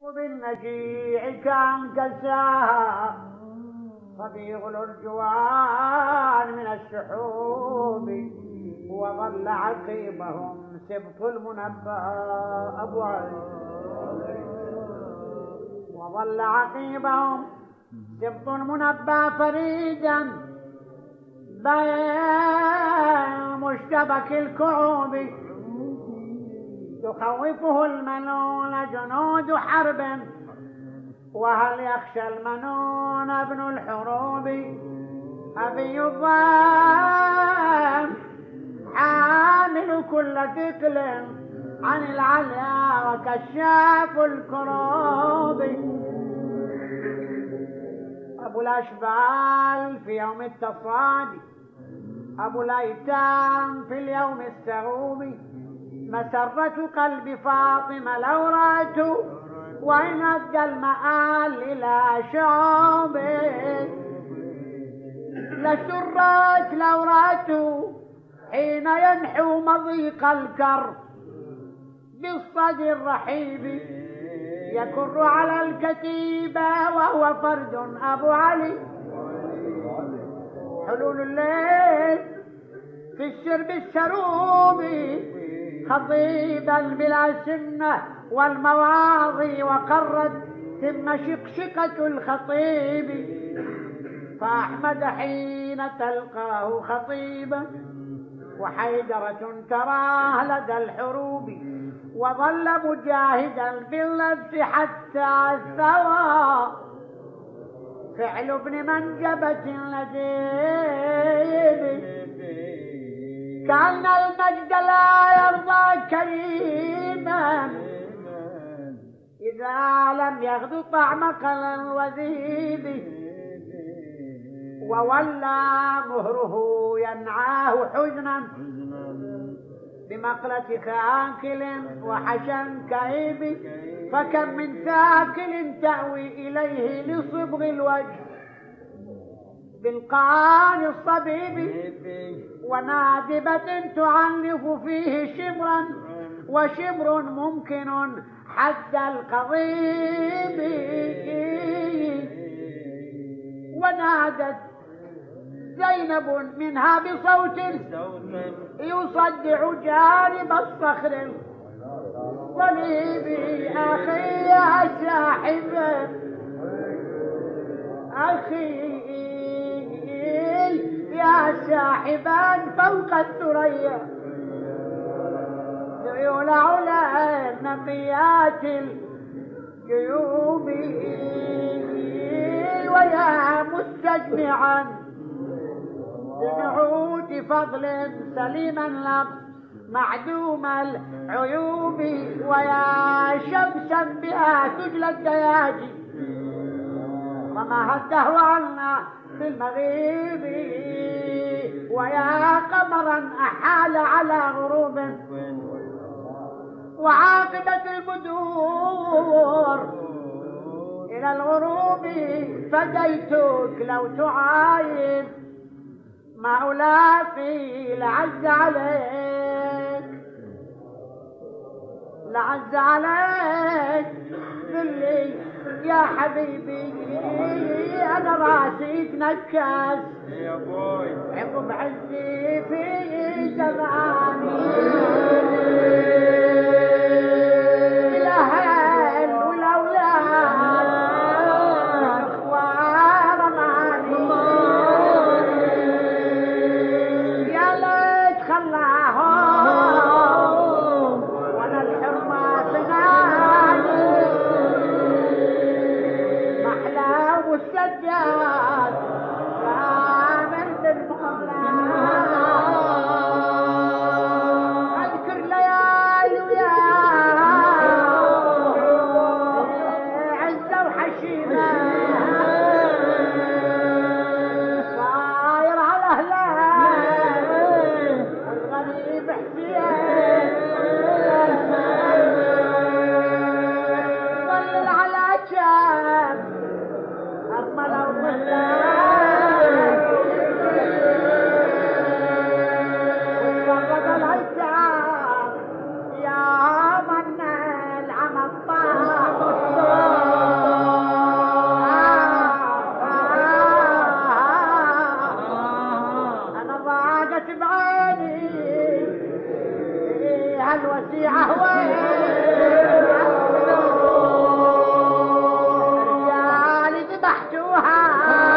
وبالنجيع كان كساها صديق الأرجوان من السحوب، وظل عقيبهم سبط المنبى أبو علي، وظل عقيبهم سبط المنبى فريدا بين مشتبك الكعوب، يخوفه المنون جنود حرب، وهل يخشى المنون ابن الحروب؟ أبي الضام حامل كل ثقل عن العليا وكشاف الكروب، أبو الأشبال في يوم التصادي، أبو الأيتام في اليوم السعوب، مسرة قلب فاطمة لو رأته وإن أدى المآل إلى شعوبه، لسرت لو رأته حين ينحو مضيق الكر بالصدر الرحيب، يكر على الكتيبة وهو فرد أبو علي، حلول الليل في الشرب السروب، خطيبا بلا سنة والمواضي وقرت ثم شقشقة الخطيب، فأحمد حين تلقاه خطيبا وحيدرة تراه لدى الحروب، وظل مجاهدا باللبس حتى ثوى فعل ابن منجبة لديب، كأن المجد لا يرضى كريما إذا لم يغدو طعم قلى الوذيب، وولى مهره ينعاه حزنا بمقلة خاكل وحشا كئيب، فكم من ثاكل تأوي إليه لصبغ الوجه بالقان الصبيب، ونادبة تعنف فيه شبرا وشبر ممكن حد القضيب، ونادت زينب منها بصوت يصدع جانب الصخر الصليب، أخي يا صاحب أخي يا صاحبا فوق الثريا، ذيول علا نقيات الجيوب، ويا مستجمعا بنعود فضل سليما لق معدوم العيوب، ويا شمسا بها تجلى الدياجي وما هده عنا في المغيب، ويا قمرا أحال على غروب، وعاقبة البدور إلى الغروب، فديتك لو تعاين ما ألاقي لعز عليك لعز عليك ذلي يا حبيبي، أنا راسي تنكس عقب عزي في زماني، الأهل والأولاد أخوار ماني، يا ليت خلاهم وأنا الحرمة تنادي، محلى والسجاد آمن بالمولى، الوسيعة وين رجالي ذبحتوها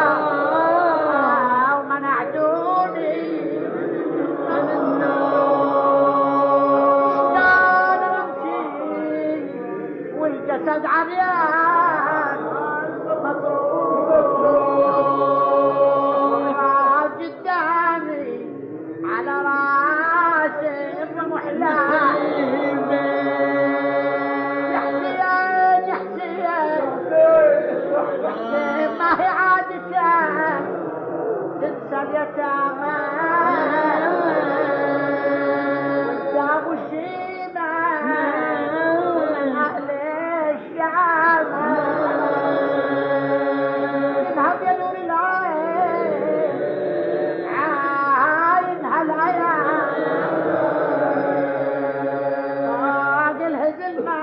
ومنعتوني من النوم شلون نمشي والجسد عريان مضروب قدامي على راسي محلاه يا حسين يا حسين ما هي عادتك تنسى اليتامى وجابوا الشيبة من أهل الشعب اذهب يا نور العين عاين هالعيان طاق الهزل ما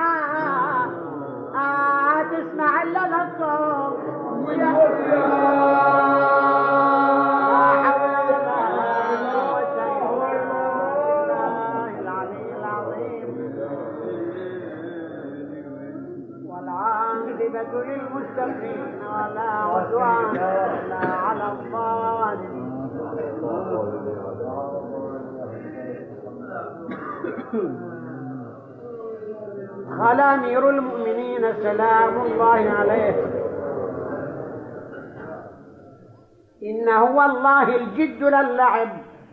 تسمع الا الصوت يا للمستقيم ولا عدوان ولا على الظالم قال أمير المؤمنين سلام الله عليه إنه والله الجد للعب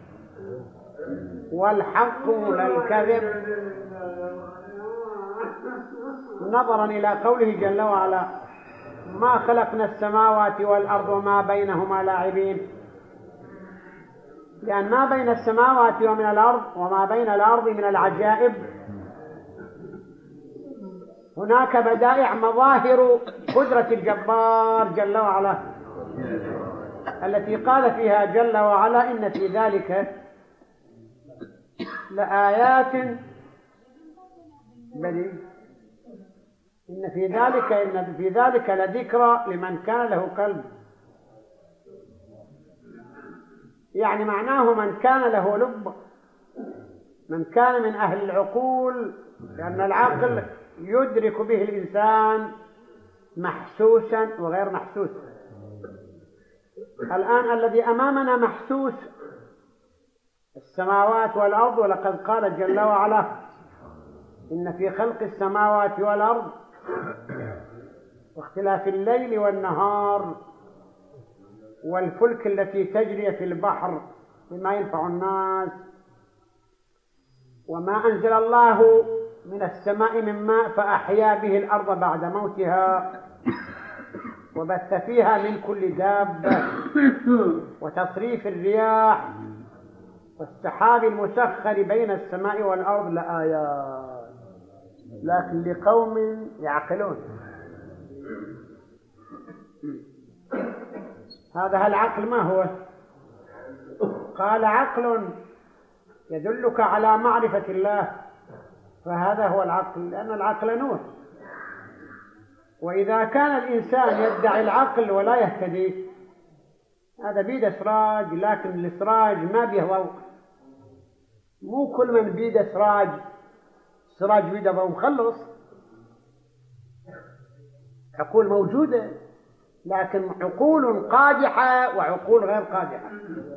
والحق للكذب نظرا إلى قوله جل وعلا ما خلقنا السماوات والأرض وما بينهما لاعبين لأن ما بين السماوات ومن الأرض وما بين الأرض من العجائب هناك بدائع مظاهر قدرة الجبار جل وعلا التي قال فيها جل وعلا إن في ذلك لآيات إن في ذلك لذكرى لمن كان له قلب يعني معناه من كان له لب من كان من أهل العقول لأن العقل يدرك به الإنسان محسوسا وغير محسوس الآن الذي أمامنا محسوس السماوات والأرض ولقد قال جل وعلا إن في خلق السماوات والأرض واختلاف الليل والنهار والفلك التي تجري في البحر بما ينفع الناس وما أنزل الله من السماء من ماء فأحيا به الأرض بعد موتها وبث فيها من كل دابة وتصريف الرياح والسحاب المسخر بين السماء والأرض لآيات لكن لقوم يعقلون هذا العقل ما هو؟ قال عقل يدلك على معرفة الله فهذا هو العقل لأن العقل نور وإذا كان الإنسان يدعي العقل ولا يهتدي هذا بيد سراج لكن السراج ما به ضوء مو كل من بيد سراج بيد ضوء مخلص عقول موجودة لكن عقول قادحة وعقول غير قادحة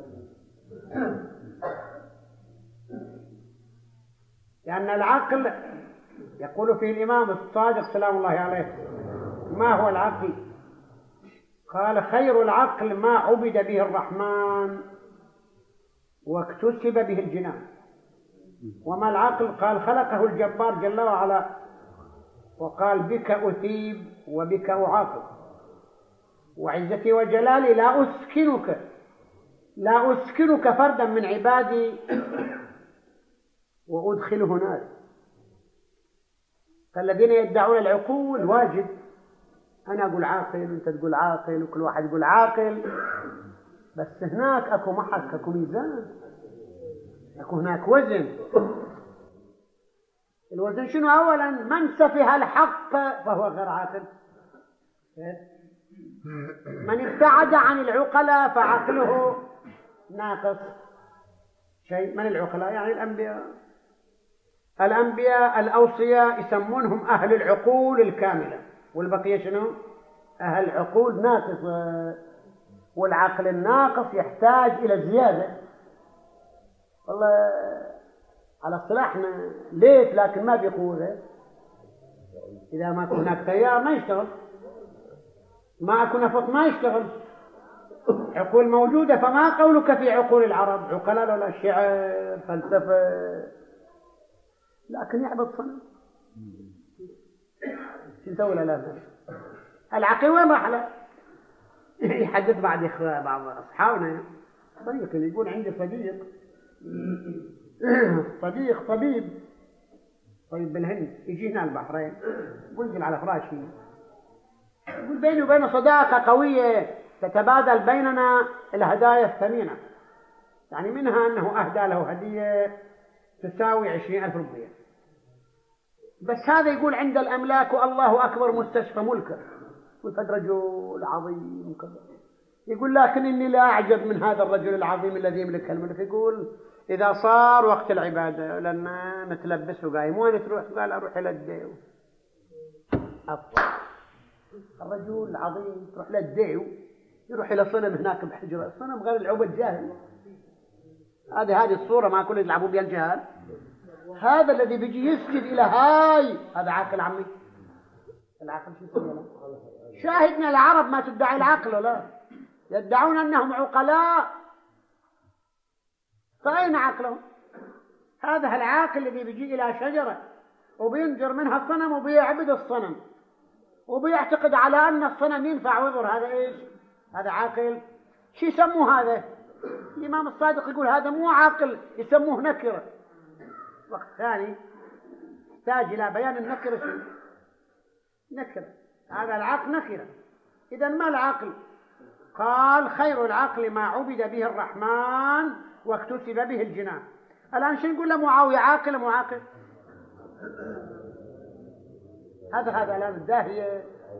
لأن العقل يقول فيه الإمام الصادق سلام الله عليه ما هو العقل؟ قال خير العقل ما عبد به الرحمن واكتسب به الجنان وما العقل؟ قال خلقه الجبار جل وعلا وقال بك أثيب وبك أعاقب وعزتي وجلالي لا أسكنك فردا من عبادي وأدخله نار فالذين يدعون العقول واجد أنا أقول عاقل وأنت تقول عاقل وكل واحد يقول عاقل بس هناك أكو محك أكو ميزان أكو هناك وزن الوزن شنو؟ أولا من سفه الحق فهو غير عاقل من ابتعد عن العقلاء فعقله ناقص شيء من العقلاء يعني الأنبياء الأنبياء الأوصياء يسمونهم أهل العقول الكاملة، والبقية شنو؟ أهل عقول ناقصة، والعقل الناقص يحتاج إلى زيادة. والله على اصطلاحنا ليت لكن ما بيقوله. إذا ما كان هناك تيار ما يشتغل، ما أكون نفط ما يشتغل. عقول موجودة، فما قولك في عقول العرب عقلاء ولا شعر فلسفة، لكن يعبد صنم. شو نسوي له؟ العقل وين راح له؟ يحدث بعض أصحابنا صديق يقول عندي صديق طبيب بالهند، يجي هنا البحرين، ينزل على فراشي، يقول بيني وبينه صداقة قوية تتبادل بيننا الهدايا الثمينة، يعني منها أنه أهدى له هدية تساوي 20,000 روبية. بس هذا يقول عند الأملاك والله أكبر مستشفى ملكه، والفد رجل عظيم وكذا. يقول لكن إني لا أعجب من هذا الرجل العظيم الذي يملك الملك. يقول إذا صار وقت العبادة لأننا متلبس وقايم، وين تروح؟ قال أروح إلى الديو. أفضل الرجل العظيم تروح إلى الديو، يروح إلى صنم هناك بحجرة، الصنم غير العبد جاهل. هذه الصورة ما كل يلعبوا بها الجهال. هذا الذي بيجي يسجد إلى هاي هذا عاقل عمي. العقل شو يسوي له؟ شاهدنا العرب ما تدعي العقل ولا يدعون أنهم عقلاء، فأين عقلهم؟ هذا العاقل الذي بيجي إلى شجرة وبينجر منها الصنم وبيعبد الصنم وبيعتقد على أن الصنم ينفع ويضر، هذا إيش؟ هذا عاقل؟ شو يسموه هذا؟ الإمام الصادق يقول هذا مو عاقل، يسموه نكرة. وقت ثاني يحتاج إلى بيان النكرة. شو نكرة؟ هذا العقل نكرة. إذا ما العقل؟ قال خير العقل ما عبد به الرحمن واكتسب به الجنان. الآن شو نقول لمعاوية؟ عاقل مو عاقل؟ هذا الآن الداهية.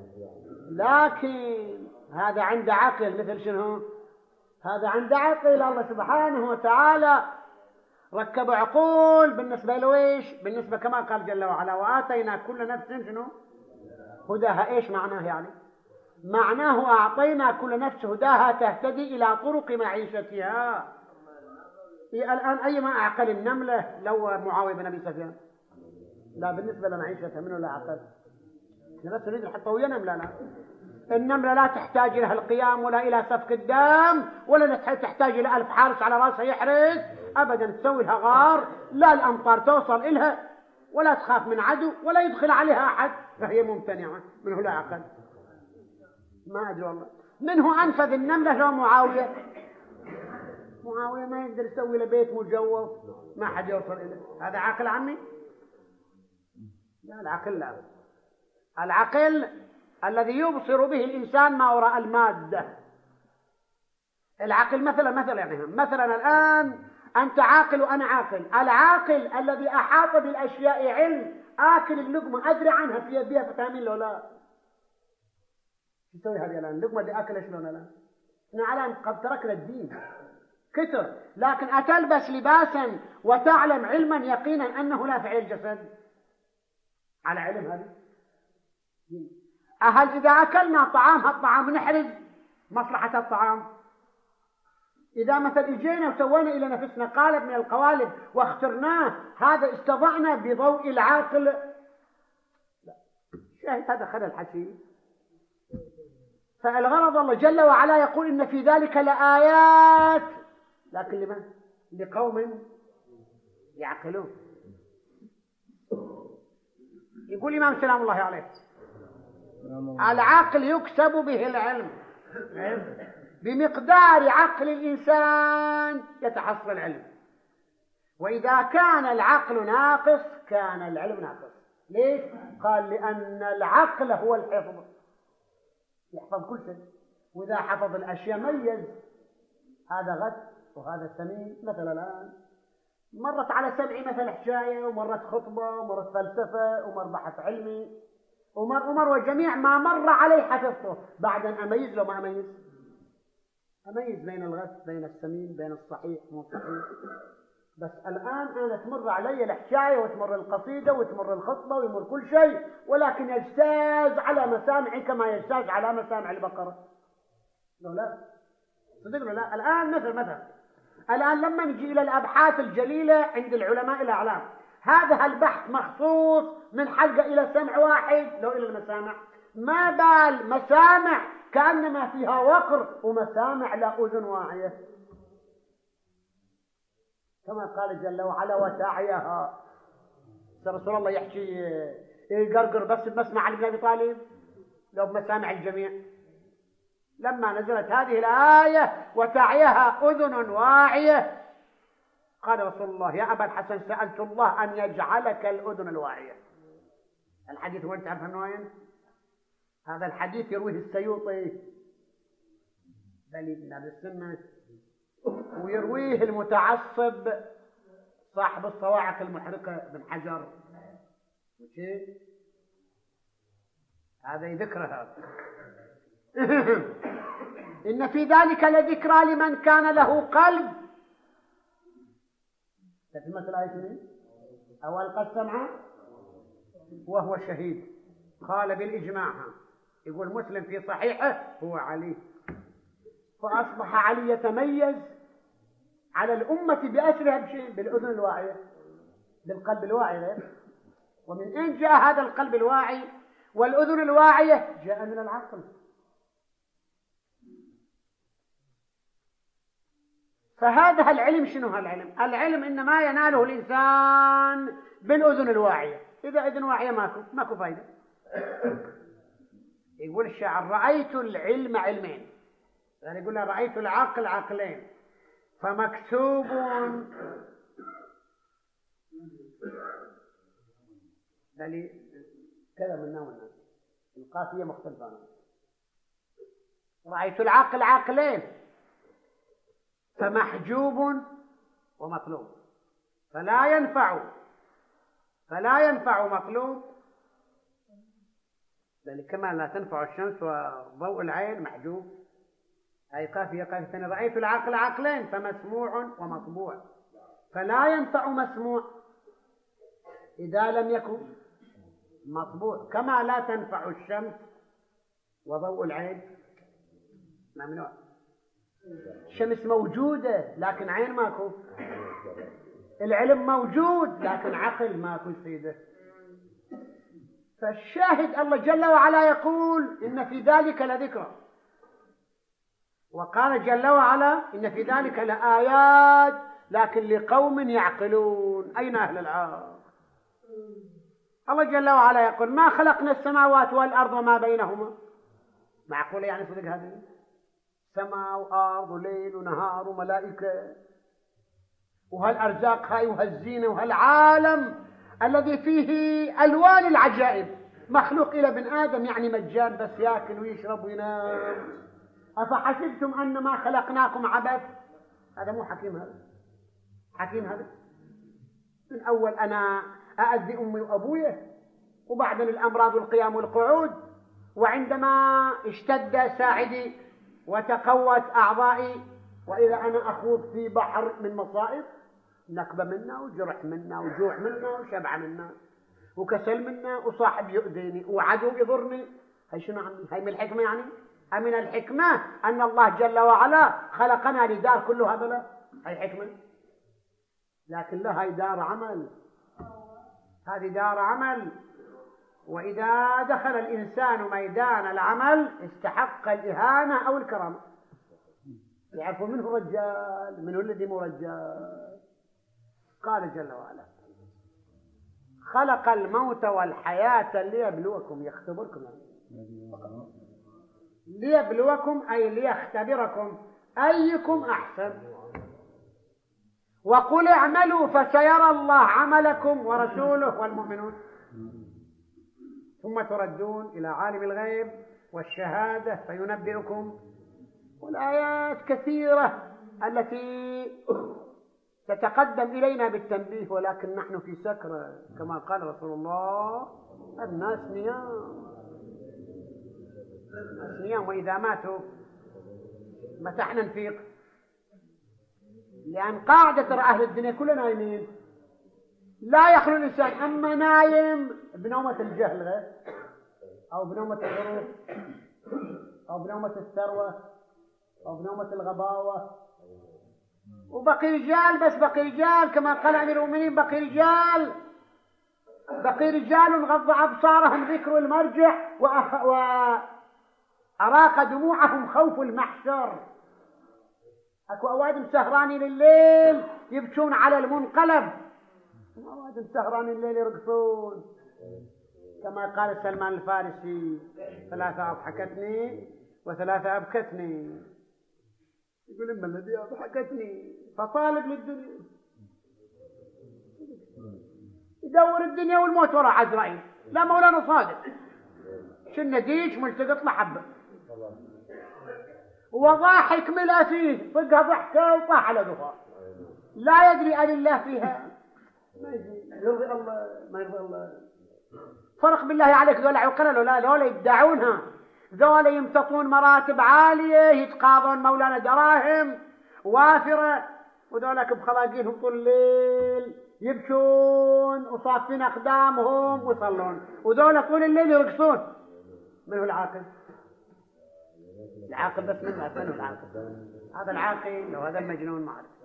لكن هذا عنده عقل مثل شنو؟ هذا عنده عقل. الله سبحانه وتعالى ركب عقول بالنسبة له إيش؟ بالنسبة كما قال جل وعلا وآتينا كل نفس شنو؟ هداها. إيش معناه يعني؟ معناه أعطينا كل نفس هداها تهتدي إلى طرق معيشتها. الآن أي ما أعقل النملة لو معاوية بن أبي سفيان؟ لا، بالنسبة لمعيشتها منه لا عقل. بس نريد نحطه ويا نملة. لا، النملة لا تحتاج إلى القيام ولا إلى سفك الدم ولا تحتاج إلى 1000 حارس على رأسها يحرس أبدا. تسوي لها غار لا الأمطار توصل إلها ولا تخاف من عدو ولا يدخل عليها أحد، فهي ممتنعة. منه لا عقل. ما أدري والله منه أنفذ النملة لو معاوية. معاوية ما يقدر يسوي له بيت مجوف ما حد يوصل إليه. هذا عقل عمي؟ لا، العقل لا. العقل الذي يبصر به الإنسان ما وراء المادة. العقل مثلا الآن أنت عاقل وأنا عاقل. العاقل الذي أحاط بالأشياء علم، آكل اللقمة أدري عنها فيها فيتامين لو لا. يسوي هذه الآن اللقمة دي آكل شلون الآن؟ احنا الآن قد تركنا الدين كتر، لكن أتلبس لباسا وتعلم علما يقينا أنه لا فعل الجسد على علم هذه. هل إذا أكلنا طعام هالطعام نحرز مصلحة الطعام؟ إذا مثلا إجينا وسوينا إلى نفسنا قالب من القوالب واخترناه، هذا استضعنا بضوء العقل؟ لا، شاهد هذا خلل حسين. فالغرض الله جل وعلا يقول إن في ذلك لآيات، لكن لمن؟ لقوم يعقلون. يقول الإمام سلام الله عليه العقل يكسب به العلم، بمقدار عقل الإنسان يتحصل العلم. وإذا كان العقل ناقص كان العلم ناقص. ليش؟ قال لأن العقل هو الحفظ، يحفظ كل شيء، وإذا حفظ الأشياء ميز هذا غث وهذا سمين. مثلا الآن مرت على سمعي مثل حكاية ومرت خطبة ومرت فلسفة ومر بحث علمي ومر وجميع ما مر علي حفظته. بعد أن أميز لو ما أميز بين الغث بين السمين بين الصحيح والصحيح. بس الآن أنا تمر علي الحكاية وتمر القصيدة وتمر الخطبة ويمر كل شيء، ولكن يجتاز على مسامعي كما يجتاز على مسامع البقرة. لا صدقنا. لا الآن مثلا الآن لما نجي إلى الأبحاث الجليلة عند العلماء الأعلام، هذا البحث مخصوص من حلقة إلى سمع واحد لو إلى المسامع، ما بال مسامع كأنما فيها وقر ومسامع لا أذن واعية، كما قال جل وعلا وتعيها. رسول الله يحكي يقرقر بس بمسمع علي بن أبي طالب لو بمسامع الجميع. لما نزلت هذه الآية وتعيها أذن واعية قال رسول الله يا أبا الحسن سألت الله أن يجعلك الأذن الواعية. الحديث وانت عارف من وين؟ هذا الحديث يرويه السيوطي بل ابن أبي السنة، ويرويه المتعصب صاحب الصواعق المحرقة بن حجر. هذا يذكره هذا. إن في ذلك لذكرى لمن كان له قلب. تتمة الآية أو ألقى السمع وهو شهيد. قال بالإجماع، يقول مسلم في صحيحه هو علي، فأصبح علي يتميز على الأمة بأسرها بشيء بالأذن الواعية بالقلب الواعي. ومن أين جاء هذا القلب الواعي والأذن الواعية؟ جاء من العقل. فهذا العلم شنو هالعلم؟ العلم إنما يناله الإنسان بالأذن الواعية. إذا أذن واعية ماكو فايدة. يقول الشاعر رأيت العلم علمين، يعني يقول رأيت العقل عقلين، فمكتوب كذا من نوع الناس القافية مختلفة. رأيت العقل عقلين فمحجوب ومطلوب، فلا ينفع مطلوب، ذلك كما لا تنفع الشمس وضوء العين محجوب. هاي قافية ثانية. رأيت العقل عقلين فمسموع ومطبوع، فلا ينفع مسموع إذا لم يكن مطبوع، كما لا تنفع الشمس وضوء العين ممنوع. الشمس موجودة لكن عين ماكو، العلم موجود لكن عقل ماكو سيده. فالشاهد الله جل وعلا يقول إن في ذلك لذكرى، وقال جل وعلا إن في ذلك لآيات لكن لقوم يعقلون. أين أهل العقل؟ الله جل وعلا يقول ما خلقنا السماوات والأرض وما بينهما. معقول يعني صدق هذه؟ سماء وأرض وليل ونهار وملائكة وهالأرزاق هاي وهالزينة وهالعالم الذي فيه ألوان العجائب، مخلوق إلى بن آدم يعني مجان بس يأكل ويشرب وينام. أفحسبتم أنما خلقناكم عبث؟ هذا مو حكيم، هذا حكيم. هذا من أول أنا أأذي أمي وأبويا، وبعدين الأمراض والقيام والقعود، وعندما اشتد ساعدي وتقوت أعضائي، وإذا أنا أخوض في بحر من مصائب، نكبة منا وجرح منا وجوع منا وشبع منا وكسل منا وصاحب يؤذيني وعدو يضرني. هاي شنو عمي؟ هاي من الحكمة يعني؟ أمن الحكمة أن الله جل وعلا خلقنا لدار كل هذا؟ لا، هاي حكمة. لكن لا، هاي دار عمل، هذه دار عمل. وإذا دخل الإنسان ميدان العمل استحق الإهانة أو الكرامة. يعرفوا منه رجال منه الذي مو رجال. قال جل وعلا خلق الموت والحياة ليبلوكم، يختبركم يعني. ليبلوكم أي ليختبركم أيكم أحسن. وقل اعملوا فسيرى الله عملكم ورسوله والمؤمنون ثم تردون إلى عالم الغيب والشهادة فينبئكم. والآيات كثيرة التي تتقدم إلينا بالتنبيه، ولكن نحن في سكرة كما قال رسول الله الناس نيام وإذا ماتوا متى احنا نفيق؟ لأن قاعدة أهل الدنيا كلنا نايمين، لا يخلو الإنسان أما نايم بنومة الجهل أو بنومة الغرور أو بنومة الثروة أو بنومة الغباوة، وبقي رجال، بس بقي رجال كما قال أمير المؤمنين، بقي رجال غض أبصارهم ذكر المرجع وأراق دموعهم خوف المحشر. أكو أوادم سهرانين الليل يبكون على المنقلب، أوادم سهرانين الليل يرقصون، كما قال سلمان الفارسي: 3 أضحكتني و3 أبكتني. يقول: إما الذي أضحكتني فطالب للدنيا، يدور الدنيا والموت وراء عزرائيل. لا مولانا صادق، شن ديش ملتقط لحبه وضاحك ملا فيه، فقها ضحكه وطاح على دخان، لا يدري أن الله فيها، ما يرضي الله ما يرضي الله. فرق بالله عليك، ذولا عقلا ولا ذولا يدعونها، ذولا يمتطون مراتب عالية، يتقاضون مولانا دراهم وافرة، وذولك بخلاقينهم طول الليل يبكون وصافين أقدامهم ويصلون، وذولا طول الليل يرقصون. من هو العاقل؟ العاقل بس من هو العاقل؟ هذا العاقل وهذا المجنون ما أعرف.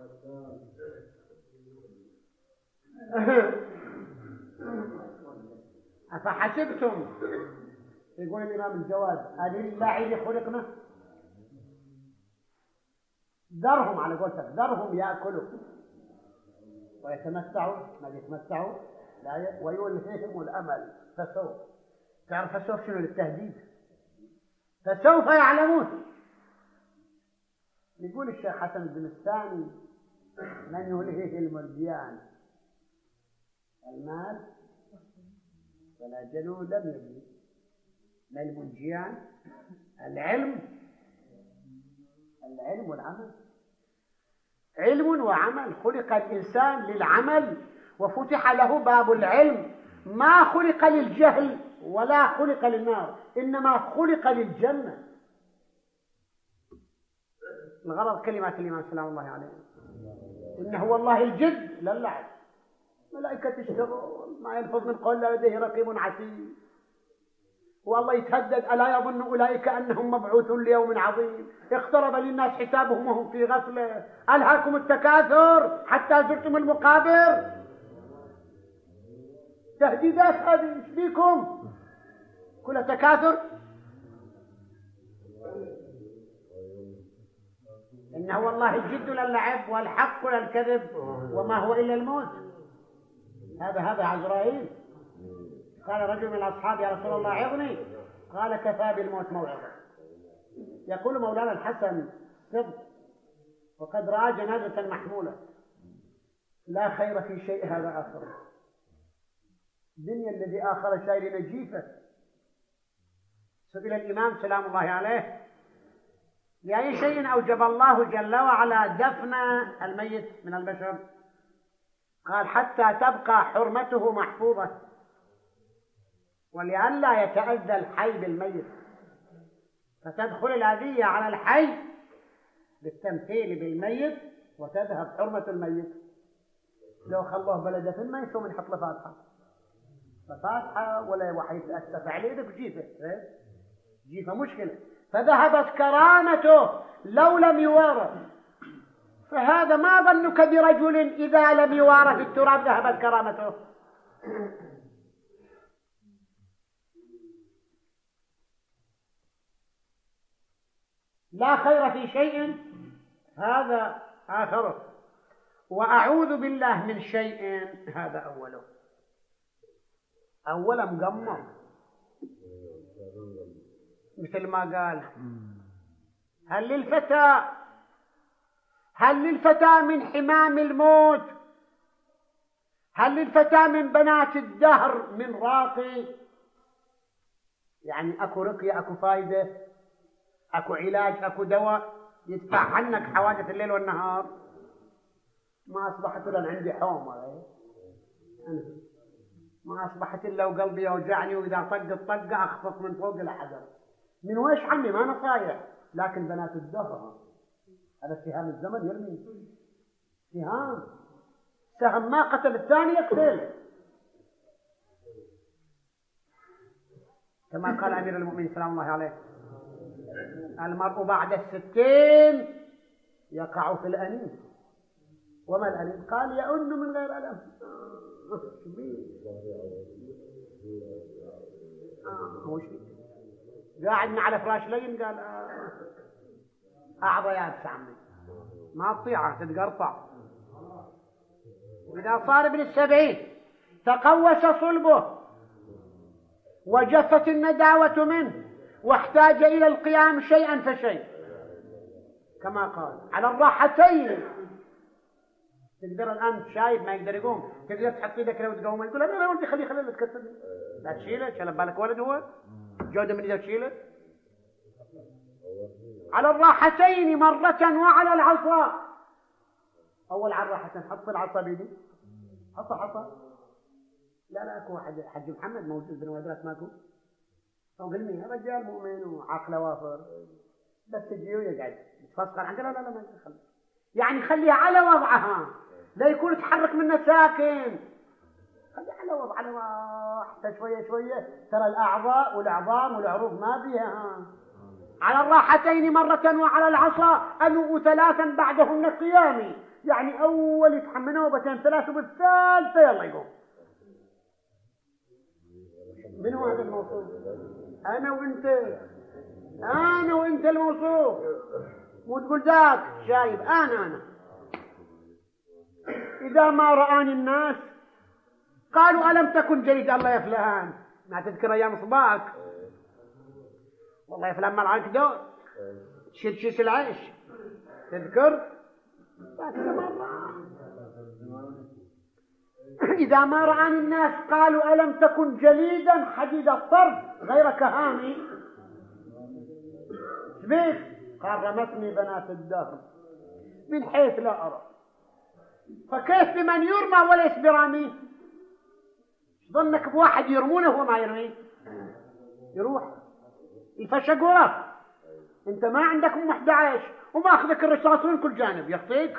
أفحسبتم، يقول الإمام الجواد: ألله خلقنا؟ ذرهم، على قولتك ذرهم يأكلوا ويتمتعوا، ما يتمتعوا لا ويلهيهم الأمل فسوف. تعرف فسوف شنو؟ التهديد، فسوف يعلمون. يقول الشيخ حسن الدمستاني: من يلهيه المرديان المال ولا جنون لم يبني. ما المنجيان؟ العلم والعمل. علم وعمل، خلق الإنسان للعمل وفتح له باب العلم، ما خلق للجهل ولا خلق للنار، إنما خلق للجنة. الغرض كلمات الإمام سلام الله عليه: إنه والله الجد لا اللعب. ملائكة تشتغل، ما يلفظ من قول لا لديه رقيب عتيد. والله يتهدد: ألا يظن أولئك أنهم مبعوثون ليوم عظيم، اقترب للناس حسابهم وهم في غفلة، ألهاكم التكاثر حتى زرتم المقابر. تهديدات هذه، ايش بيكم؟ كلها تكاثر. إنه والله الجد لا اللعب والحق لا الكذب وما هو إلا الموت. هذا عزرائيل. قال رجل من الأصحاب: يا رسول الله عظني. قال: كفى بالموت موعظة. يقول مولانا الحسن: صدق، وقد رأى جنازة محمولة، لا خير في شيء هذا آخر. دنيا الذي آخر شيء لنجيفه. سئل الإمام سلام الله عليه: لأي شيء أوجب الله جل وعلا دفن الميت من البشر؟ قال: حتى تبقى حرمته محفوظة، ولئلا يتأذى الحي بالميت، فتدخل الأذية على الحي بالتمثيل بالميت وتذهب حرمة الميت. لو خلوه بلدة ما يسوم يحط له فاتحة ولا واحد يتأسف عليه، يدك جيفة مشكلة، فذهبت كرامته لو لم يوارث. فهذا ما ظنك برجل إذا لم يوارث في التراب ذهبت كرامته؟ لا خير في شيء هذا آخره، وأعوذ بالله من شيء هذا أوله. أولا مقمر، مثل ما قال: هل للفتى من حمام الموت، هل للفتى من بنات الدهر من راقي؟ يعني أكو رقية، أكو فايدة، أكو علاج، أكو دواء يدفع عنك حوادث الليل والنهار؟ ما أصبحت لن عندي حومة، ما أصبحت إلا وقلبي يوجعني، وإذا طقة أخفق من فوق الحجر. من ويش عمي؟ ما نصايح، لكن بنات الدهر هذا اتهام الزمن يرمي. سهام، سهم ما قتل الثاني يقتل، كما قال أمير المؤمنين سلام الله عليه: المرء بعد 60 يقع في الأنين. وما الأنين؟ قال: يئن من غير ألم. قاعدنا على فراش لين قال: أعضى يابس عمي، ما تطيعه تتقرطع. وإذا صار ابن 70 تقوس صلبه وجفت النداوة منه واحتاج إلى القيام شيئا فشيء، كما قال: على الراحتين. تقدر الآن شايف ما يقدر يقوم، تقدر تحط يدك لو تقوم، يقول: لا ولدي خليه لا تكسرني، لا تشيله، شلب بالك ولد هو جودة من إذا تشيله. على الراحتين مرة وعلى العصا. أول على الراحتين حط العصا بيدي، حط. لا أكو واحد حج محمد موجود بالوادرات ماكو، فوق المية رجال مؤمن وعقله وافر، بس تجي ويقعد تفصل عنده. لا ما يخلي، يعني خليها على وضعها، لا يكون تحرك منه ساكن، خليها على وضعها حتى شوية. ترى الأعضاء والعظام والعروق ما بيها. على الراحتين مرة وعلى العصا أنو 3 بعدهن قيامي، يعني أول يتحمل نوبتين 3 وبالثالثة يلا يقوم. من هو هذا الموصوف؟ أنا وإنت الموصوف، مو تقول ذاك شايب. أنا إذا ما رآني الناس قالوا: ألم تكن جريد؟ الله يا فلان، ما تذكر أيام صباك؟ والله يا فلان ما لعانك دور تشيل العيش، تذكر؟ إذا ما رآني الناس قالوا: ألم تكن جليدا حديد الطرف غير كهامي؟ سبيك؟ قال: رمتني بنات الدهر من حيث لا أرى، فكيف بمن يرمى وليس برامي؟ ظنك بواحد يرمونه وما يرميه؟ يروح يفشق وراك، انت ما عندك 11 وما اخذك الرصاص من كل جانب يخطيك.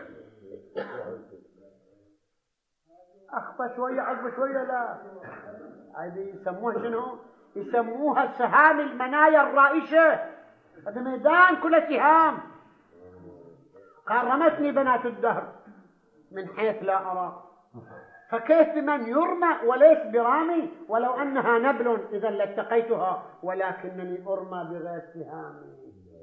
اخطى شوية عقب شوية، لا هذه يسموها شنو؟ يسموها سهام المنايا الرائشة، هذا ميدان كله سهام. قال: رمتني بنات الدهر من حيث لا أرى، فكيف بمن يرمى وليس برامي؟ ولو أنها نبل إذا لاتقيتها، ولكنني أرمى بغير سهامي.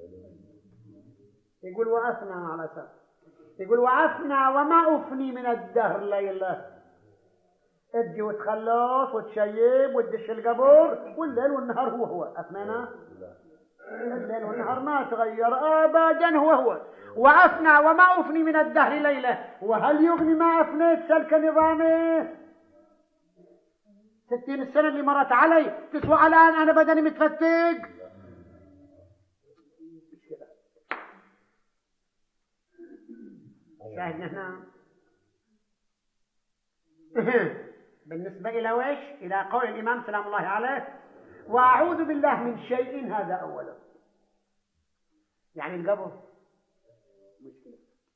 يقول: وأفنى على سر، يقول: وأفنى وما أفني من الدهر ليلة. تجي وتخلص وتشيب وتدش القبور، والليل والنهار هو أفنانا؟ الليل والنهار ما تغير أبدا، هو. وأفنى وما أفني من الدهر ليلة، وهل يغني ما أفنيت سلك نظامي؟ 60 السنة اللي مرت علي تسوى الآن أنا بدني متفتق. شاهدنا هنا بالنسبة إلى ويش؟ إلى قول الإمام سلام الله عليه: وأعوذ بالله من شيء. هذا أولا، يعني القبر مشكلة.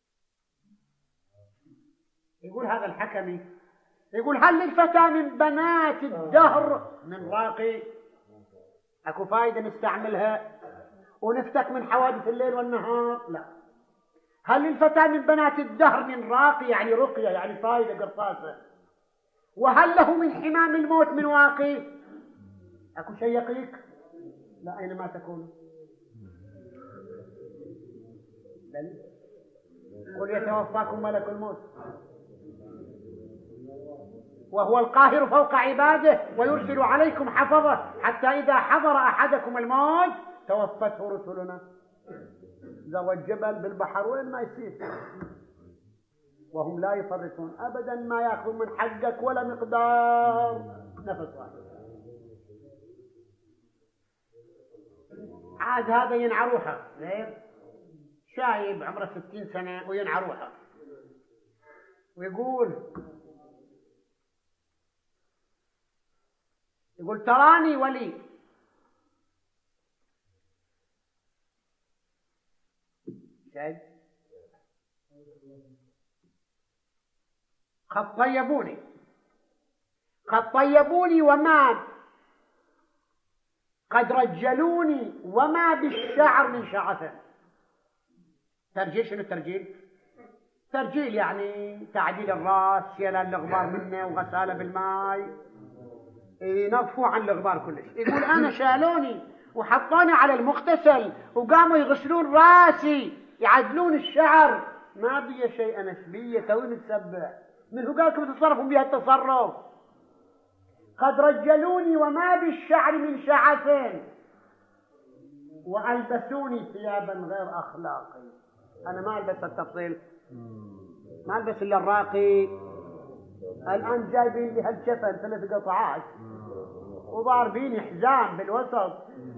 يقول هذا الحكمي، يقول: هل للفتى من بنات الدهر من راقي؟ أكو فايدة نستعملها ونفتك من حوادث الليل والنهار؟ لا. هل للفتى من بنات الدهر من راقي؟ يعني رقية، يعني فايدة قرطاسة. وهل له من حمام الموت من واقي؟ أكو شيء يقيك؟ لا، أينما تكون. قل: يتوفاكم ملك الموت وهو القاهر فوق عباده ويرسل عليكم حفظه حتى إذا حضر أحدكم الموت توفته رسلنا. ذو الجبل بالبحر وين ما يصير، وهم لا يفرطون أبدا، ما يأخذون من حقك ولا مقدار نفس واحد. عاد هذا ينعروها غير شايب عمره 60 سنة وينعروها، ويقول تراني ولي. شايب قد طيبوني وما قد رجلوني وما بالشعر من شعث. ترجيل شنو الترجيل؟ ترجيل يعني تعديل الراس، شيل الغبار منه وغساله بالماء، ينظفوا عن الغبار كلش. يقول انا شالوني وحطوني على المغتسل وقاموا يغسلون راسي يعدلون الشعر، ما بي شيء انا بي توي متسبع. من هو قالكم تتصرفون بها التصرف؟ قد رجلوني وما بالشعر من شعث والبسوني ثيابا غير اخلاقي. انا ما البس التفصيل، ما البس الا الراقي. الان جايبين لي هالجفن 3 قطعات وضاربيني حزام بالوسط.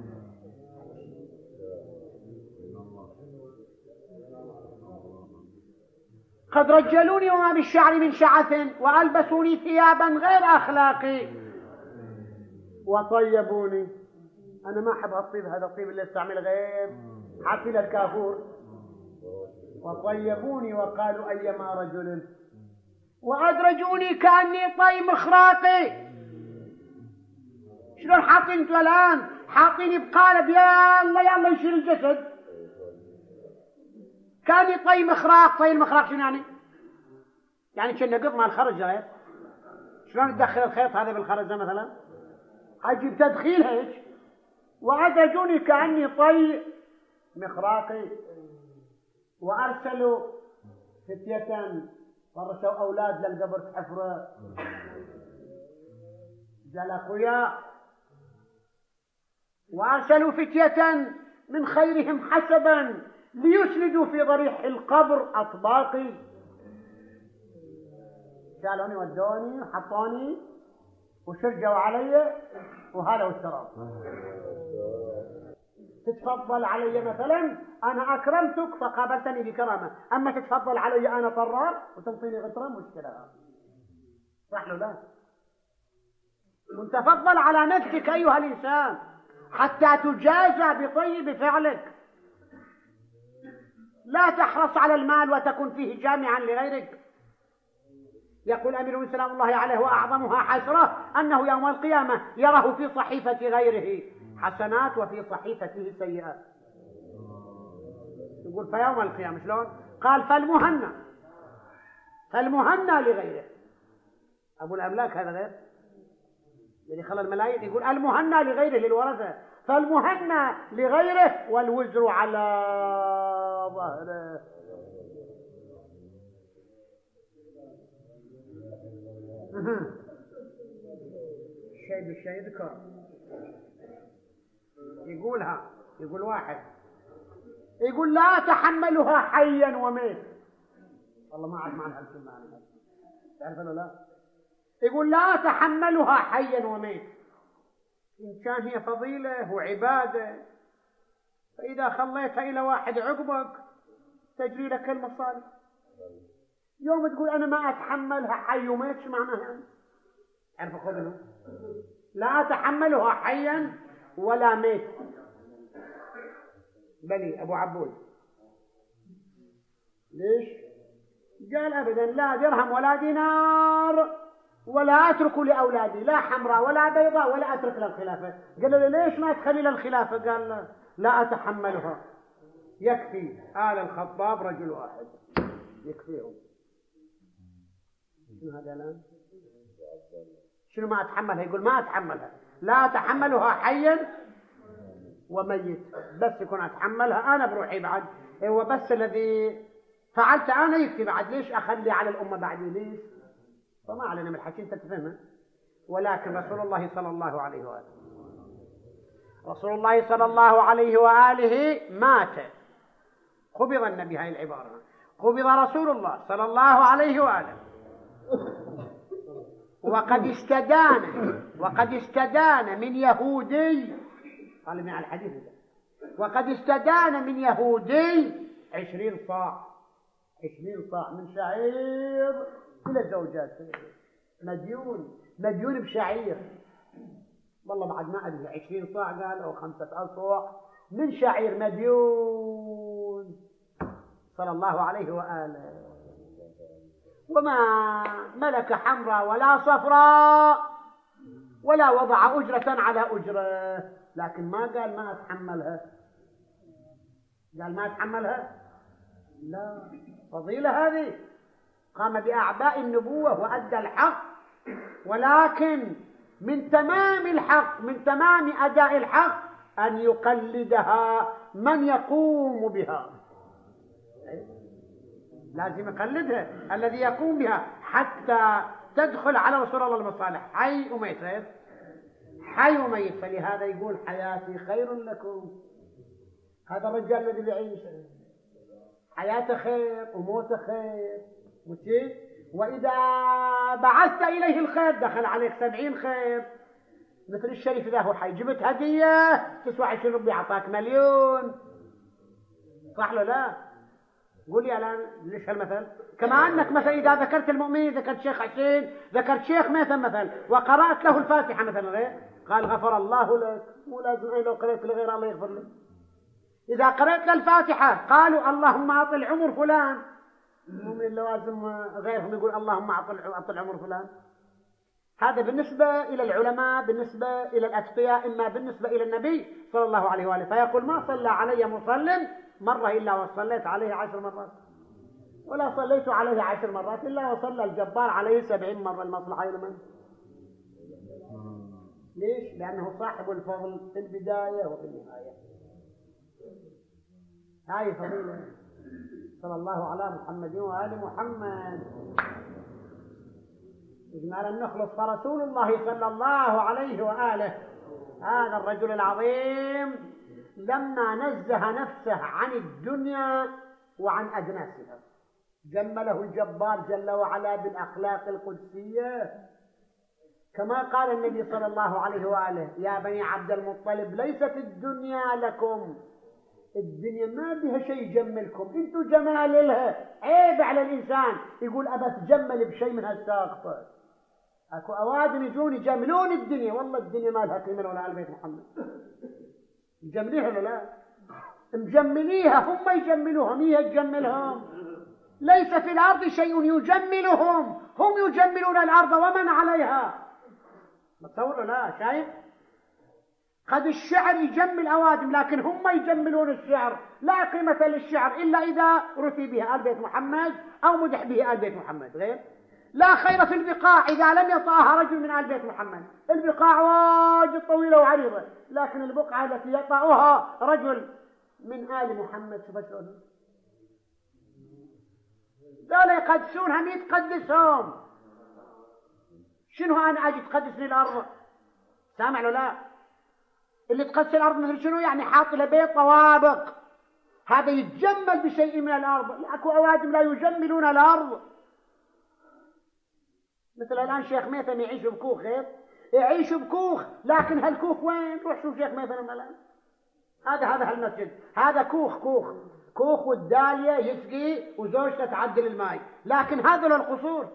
قد رجلوني وما بالشعر من شعث والبسوني ثيابا غير اخلاقي وطيبوني. انا ما احب هالطيب، هذا الطيب اللي استعمل غير حتى الكافور. وطيبوني وقالوا ايما رجل وادرجوني كاني طي مخراقي. شلون حاطين انتوا الان؟ حاطيني بقالب يلا يشيل الجسد. كاني طي مخراق. طي المخراق شنو يعني؟ يعني كنا قط مال الخرزه غير. شلون تدخل الخيط هذا بالخرزه مثلا؟ اجيب تدخيل هيك. وادرجوني كاني طي مخراقي وارسلوا فتية فرسوا اولاد للقبر تحفره. جاء الاخويا وارسلوا فتية من خيرهم حسبا ليسندوا في ضريح القبر اطباقي. شالوني ودوني وحطوني وشرجوا علي وهذا والشراب. تتفضل علي مثلا انا اكرمتك فقابلتني بكرامه، اما تتفضل علي انا طرار وتنطيني غتره مشكله. صح له لا؟ تفضل على نفسك ايها الانسان حتى تجازى بطيب فعلك. لا تحرص على المال وتكن فيه جامعا لغيرك. يقول امير المؤمنين سلام الله عليه واعظمها حسره انه يوم القيامه يراه في صحيفه غيره حسنات وفي صحيفته سيئات. يقول فيوم القيامه شلون؟ قال فالمهنى لغيره. ابو الاملاك هذا غير اللي خلى الملايين. يقول المهنى لغيره للورثه، فالمهنى لغيره والوزر على ظهره. الشيء بالشيء ذكر. يقول واحد يقول لا تحملها حيا وميت. والله ما أعرف معنى هالكلمة أنا. تعرف ولا لا؟ يقول لا تحملها حيا وميت. إن كان هي فضيلة وعبادة فإذا خليتها إلى واحد عقبك تجري لك المصالح. يوم تقول أنا ما أتحملها حي وميت شو معناها؟ عرف أخذنا لا تحملها حيا ولا ميت. بلي أبو عبود ليش؟ قال أبدا لا درهم ولا دينار ولا أترك لأولادي لا حمراء ولا بيضاء ولا أترك للخلافة. قال له ليش ما تخلي للخلافة؟ قال لا أتحملها. يكفي آل الخطاب رجل واحد يكفيهم. شنو هذا الآن؟ شنو ما أتحملها؟ يقول ما أتحملها، لا أتحملها حيا وميت. بس يكون أتحملها أنا بروحي بعد. هو بس الذي فعلت أنا يكفي بعد. ليش أخلي على الأمة بعدي؟ ليش؟ فما علينا من الحكي أنت تفهمه. ولكن رسول الله صلى الله عليه وآله مات. قبض النبي، هاي العبارة، قبض رسول الله صلى الله عليه وآله وقد استدان من يهودي. قال من الحديث ده وقد استدان من يهودي 20 صاع من شعير كل الزوجات. مديون بشعير. والله بعد ما أدري 20 صاع قال أو 5 صاع من شعير مديون صلى الله عليه وآله. وما ملك حمراء ولا صفراء ولا وضع أجرة على أجرة، لكن ما قال ما أتحملها، قال ما أتحملها، لا، فضيلة هذه، قام بأعباء النبوة وأدى الحق، ولكن من تمام الحق، من تمام أداء الحق أن يقلدها من يقوم بها، لازم يقلدها الذي يقوم بها حتى تدخل على رسول الله المصالح، حي وميت، حي وميت. فلهذا يقول حياتي خير لكم، هذا الرجال الذي يعيش حياته خير وموته خير، وإذا بعثت إليه الخير دخل عليك 70 خير، مثل الشريف إذا هو حي جبت هدية تسوى 20 ربي أعطاك مليون، صح له لا؟ قول لي الآن ليش هالمثل؟ كما أنك مثلا إذا ذكرت المؤمنين، ذكرت شيخ حسين، ذكرت شيخ مثلا وقرأت له الفاتحة مثلا غير، قال غفر الله لك، مو لازم لو قرأت لغير الله يغفر لك. إذا قرأت له الفاتحة قالوا اللهم أعطي عمر فلان، مو من اللوازم غيرهم يقول اللهم أعطي عمر فلان. هذا بالنسبة إلى العلماء، بالنسبة إلى الأتقياء، إما بالنسبة إلى النبي صلى الله عليه وآله، فيقول ما صلى علي مصل مرة إلا وصليت عليه 10 مرات، ولا صليت عليه 10 مرات إلا وصلى الجبار عليه 70 مرة. المصلحة لمن؟ ليش؟ لأنه صاحب الفضل في البداية وفي النهاية. هاي فضيلة. صلى الله على محمد وآل محمد. إجمالا نخلص، فرسول الله صلى الله عليه وآله هذا الرجل العظيم لما نزه نفسه عن الدنيا وعن أجناسها جمله الجبار جل وعلا بالأخلاق القدسية، كما قال النبي صلى الله عليه وآله يا بني عبد المطلب ليست الدنيا لكم، الدنيا ما بها شيء يجملكم، انتوا جمال لها، عيب على الإنسان يقول أبى أتجمل بشيء من هالساقطة. اكو اوادم يجون يجملون الدنيا، والله الدنيا ما لها قيمه ولا على بيت محمد، مجمليها ولا لا؟ مجمليها، هم يجملوهم، هي تجملهم. ليس في الارض شيء يجملهم، هم يجملون الارض ومن عليها. متصور لا؟ شايف؟ قد الشعر يجمل اوادم، لكن هم يجملون الشعر، لا قيمه للشعر الا اذا رثي به آل بيت محمد او مدح به آل بيت محمد، غير لا خير في البقاع إذا لم يطأها رجل من آل بيت محمد. البقاع واجد طويلة وعريضة، لكن البقعة التي يطأها رجل من آل محمد شوف شلون دول يقدسونها، مين تقدسهم؟ شنو أنا أجي تقدس لي الأرض؟ سامع له لا؟ اللي تقدس الأرض مثل شنو؟ يعني حاط له بيت طوابق، هذا يتجمل بشيء من الأرض. أكو أوادم لا يجملون الأرض، مثل الآن شيخ ميثم يعيش بكوخ، غير يعيش بكوخ، لكن هالكوخ وين؟ روح شوف شيخ ميثم الآن، هذا هالمسجد، هذا كوخ والدالية يسقي وزوجته تعدل الماء، لكن هذا له القصور.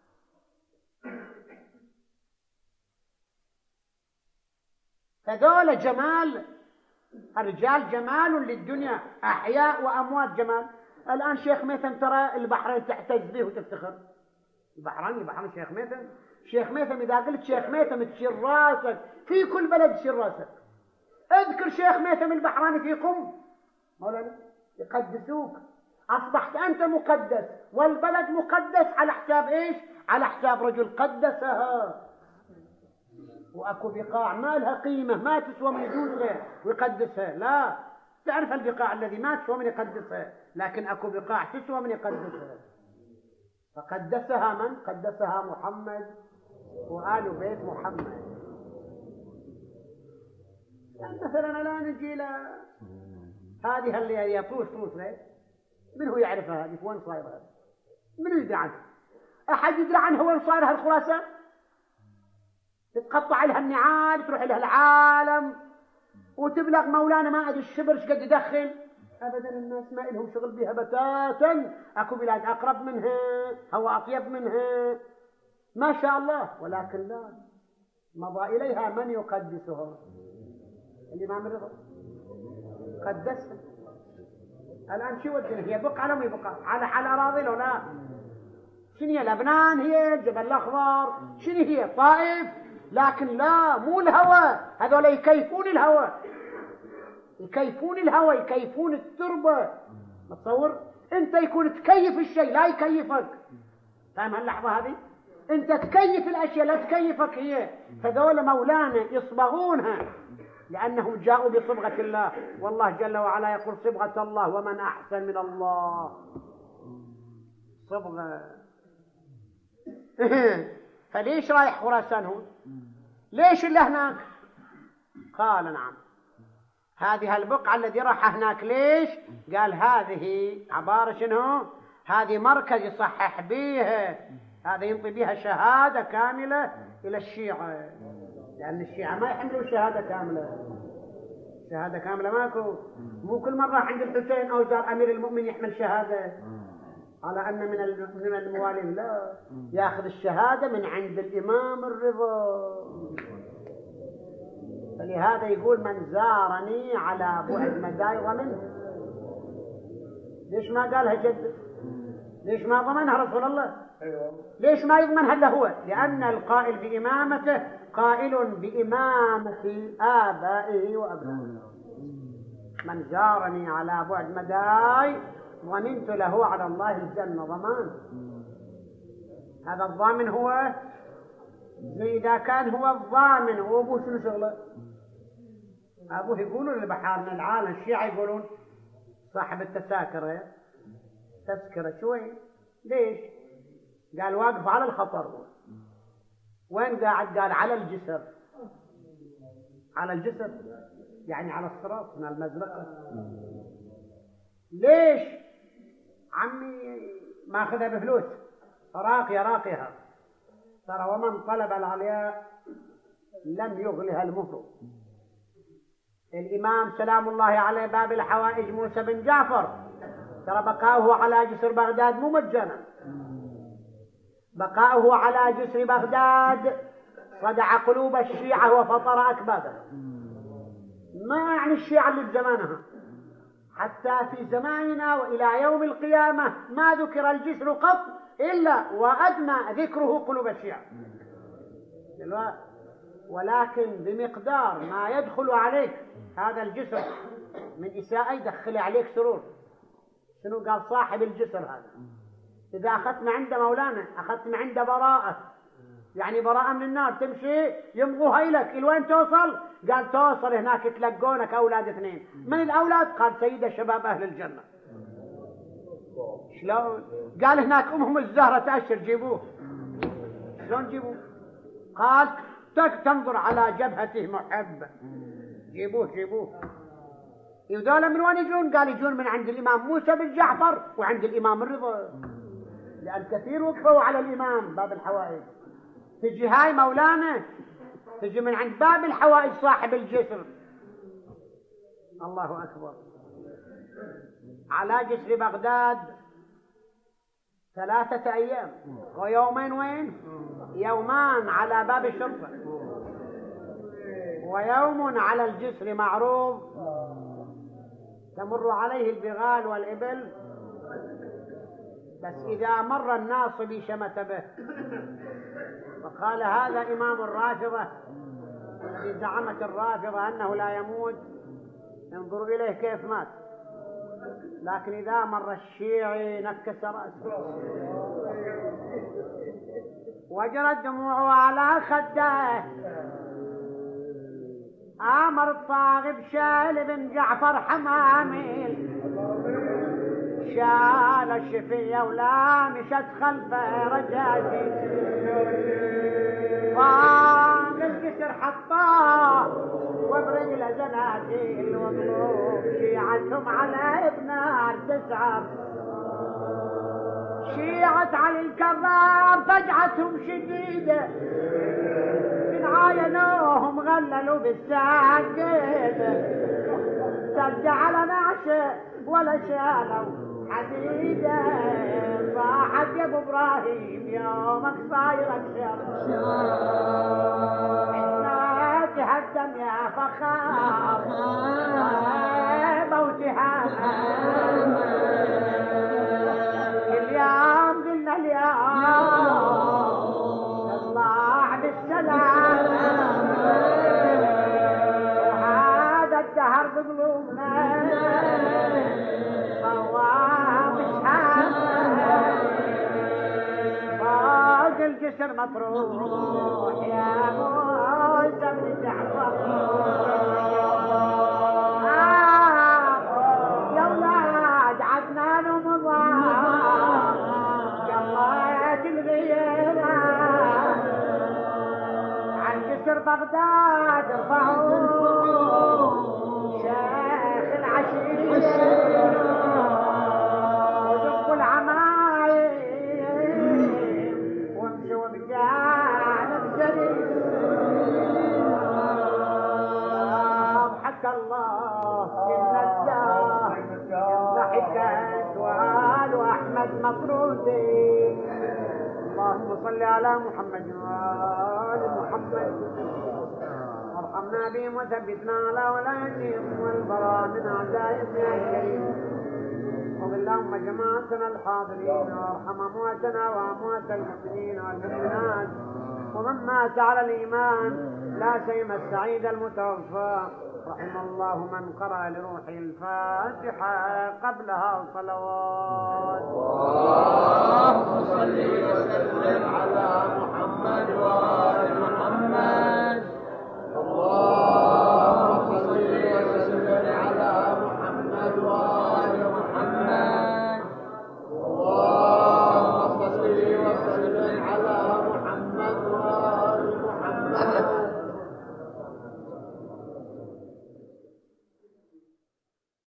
هذول جمال الرجال، جمال للدنيا، أحياء وأموات جمال. الآن شيخ ميثم ترى البحرين تعتز به وتفتخر، البحرين شيخ ميثم إذا قلت شيخ ميثم تشير راسك، في كل بلد تشير راسك. اذكر شيخ ميثم البحراني في قم مولانا يقدسوك، أصبحت أنت مقدس والبلد مقدس على حساب إيش؟ على حساب رجل قدسها. وأكو بقاع ما لها قيمة، ما تسوى من يجوز غير ويقدسها، لا تعرف البقاع الذي ما تسوى من يقدسها، لكن أكو بقاع تسوى من يقدسها. فقدسها من؟ قدسها محمد وآل بيت محمد. يعني مثلا لا نجي هذه اللي يطوس ليه؟ من هو يعرفها هذه؟ وين صايرها؟ من يدري عنها؟ أحد يدري عنها وين صايرها الخلاصة؟ تتقطع لها النعال، تروح لها العالم وتبلغ مولانا ما أدري الشبر قد يدخل. أبدا الناس ما لهم شغل بها بتاتا، أكو بلاد أقرب منها أو أطيب منها ما شاء الله، ولكن لا، مضى إليها من يقدسها؟ الإمام الرضا قدسها. الآن شو ودنا؟ هي بقعة لم يبقى على أراضي لو لا شنو هي لبنان، هي الجبل الأخضر، شنو هي الطائف، لكن لا مو الهوى. هذول يكيفون الهوى، يكيفون الهوى، يكيفون التربة. متصور انت يكون تكيف الشيء لا يكيفك. فاهم هاللحظة هذه؟ انت تكيف الاشياء لا تكيفك هي. فذول مولانا يصبغونها لانهم جاءوا بصبغة الله. والله جل وعلا يقول صبغة الله ومن احسن من الله صبغة. فليش رايح خراسان هو؟ ليش اللي هناك؟ قال نعم، هذه البقعة الذي راح هناك. ليش؟ قال هذه عبارة شنو؟ هذه مركز يصحح بيها، هذا ينطي بها شهادة كاملة إلى الشيعة، لأن الشيعة ما يحملوا شهادة كاملة. شهادة كاملة ماكو. مو كل مرة عند الحسين أو زار أمير المؤمنين يحمل شهادة على أن من الموالين، لا، يأخذ الشهادة من عند الإمام الرضا. فلهذا يقول من زارني على بعد مداي ضمنه. ليش ما قالها جد؟ ليش ما ضمنها رسول الله؟ ليش ما يضمنها إلا هو؟ لأن القائل بإمامته قائل بإمامة آبائه وأبنائه. من زارني على بعد مداي ضمنت له على الله الجنة ضمان. هذا الضامن هو زي إذا كان هو الضامن وأبوه شنو شغله؟ أبوه يقولون لبحارنا العالم الشيعة يقولون صاحب التذاكرة تذكرة شوي. ليش؟ قال واقف على الخطر. وين قاعد؟ قال على الجسر. على الجسر يعني على الصراط من المزرقة. ليش؟ عمي ما أخذها بفلوس، راقيها ترى. ومن طلب العلياء لم يغلها المهر. الإمام سلام الله عليه باب الحوائج موسى بن جعفر ترى بقاؤه على جسر بغداد مو مجانا. بقاؤه على جسر بغداد صدع قلوب الشيعة وفطر أكبادها. ما يعني الشيعة اللي بزمانها، حتى في زماننا وإلى يوم القيامة ما ذكر الجسر قط إلا وأدمى ذكره قلوب الشيعة. ولكن بمقدار ما يدخل عليك هذا الجسر من إساءة يدخل عليك سرور. شنو قال صاحب الجسر هذا؟ إذا أخذت من عنده مولانا أخذت من عنده براءة، يعني براءة من النار، تمشي يمضوها إلك الوين توصل؟ قال توصل هناك تلقونك أولاد اثنين. من الأولاد؟ قال سيدة شباب أهل الجنة. شلون؟ قال هناك أمهم الزهرة تأشر جيبوه. شلون جيبوه؟ قال تنظر على جبهته محب، جيبوه. يذول من وين يجون؟ قال يجون من عند الإمام موسى بن جعفر وعند الإمام الرضا، لأن كثير وقفوا على الإمام باب الحوائج. تجي هاي مولانا تجي من عند باب الحوائج صاحب الجسر. الله أكبر. على جسر بغداد 3 أيام ويومين. وين؟ يومان على باب الشرطة ويوم على الجسر معروض تمر عليه البغال والإبل، بس إذا مر الناصبي شمت به. فقال هذا إمام الرافضة الذي زعمت الرافضة أنه لا يموت، انظروا إليه كيف مات. لكن إذا مر الشيعي نكس رأسه وجرت دموعه على خده. آمر الطاغب شال بن جعفر حمامي، شال الشفية ولا مشت خلفه رجاجي. فاق الجسر حطاه وبرجله زناديل وقلوب شيعتهم على ابنار تسعر. شيعة علي الكرار فجعتهم شديدة، من عاينوهم غللوا بالساقين. سد على نعشه ولا شالوا حديدة. صاحت يا ابو ابراهيم يومك صايرك شر، حنا تهدم يا فخار موتها. اليوم قلنا اليوم بقلوبنا صواب الشام فوق الجسر مطروح يا موسى بن جعفر يا ولاد عدنان ومضار قضيت الغيرة عن جسر بغداد ارفعوا شيخ العشيرة ودقوا العمايل وامشوا بجانب جرير حكى الله إن الدار ضحكت وآل أحمد مطرودين اللهم صل على محمد وآل محمد وارحمنا بهم وثبتنا على ولايتهم والبراء من أعدائهم يا كريم اللهم جماعتنا الحاضرين وارحم أمواتنا وأموات المؤمنين والمؤمنات ومن مات على الإيمان لا سيما السعيد المتوفى رحم الله من قرأ لروحه الفاتحة قبلها صلوات اللهم صل وسلم على محمد وآل محمد